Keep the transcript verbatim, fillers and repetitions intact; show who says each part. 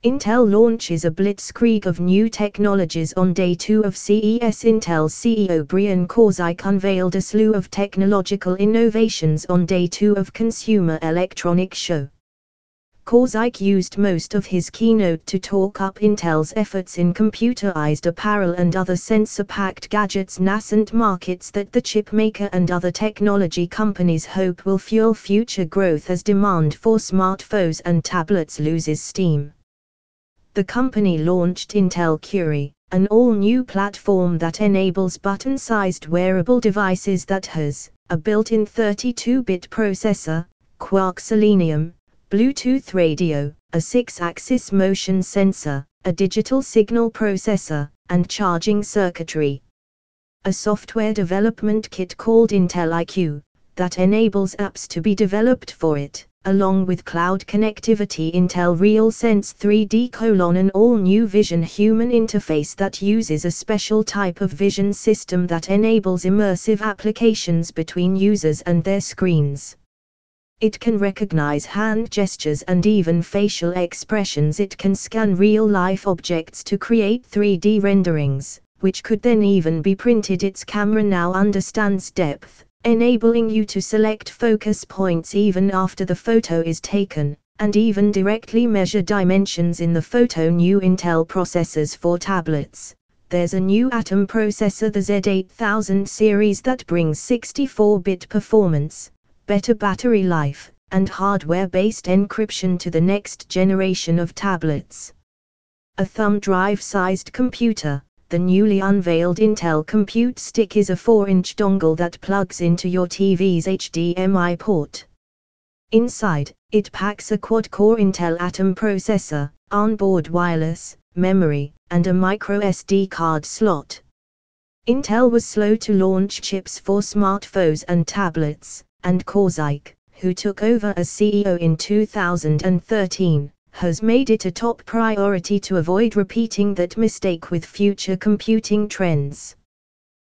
Speaker 1: Intel launches a blitzkrieg of new technologies on day two of C E S. Intel C E O Brian Krzanich unveiled a slew of technological innovations on day two of Consumer Electronics Show. Krzanich used most of his keynote to talk up Intel's efforts in computerized apparel and other sensor-packed gadgets, nascent markets that the chipmaker and other technology companies hope will fuel future growth as demand for smartphones and tablets loses steam. The company launched Intel Curie, an all-new platform that enables button-sized wearable devices that has a built-in thirty-two bit processor, quark selenium, Bluetooth radio, a six-axis motion sensor, a digital signal processor, and charging circuitry. A software development kit called Intel I Q, that enables apps to be developed for it, along with cloud connectivity. Intel RealSense three D colon an all-new vision human interface that uses a special type of vision system that enables immersive applications between users and their screens. It can recognize hand gestures and even facial expressions. It can scan real-life objects to create three D renderings, which could then even be printed. Its camera now understands depth, enabling you to select focus points even after the photo is taken, and even directly measure dimensions in the photo. New Intel processors for tablets. There's a new Atom processor, the Z eight thousand series, that brings sixty-four bit performance, better battery life, and hardware-based encryption to the next generation of tablets. A thumb drive-sized computer. The newly unveiled Intel Compute Stick is a four inch dongle that plugs into your T V's H D M I port. Inside, it packs a quad-core Intel Atom processor, onboard wireless memory, and a micro S D card slot. Intel was slow to launch chips for smartphones and tablets, and Krzanich, who took over as C E O in two thousand thirteen, has made it a top priority to avoid repeating that mistake with future computing trends.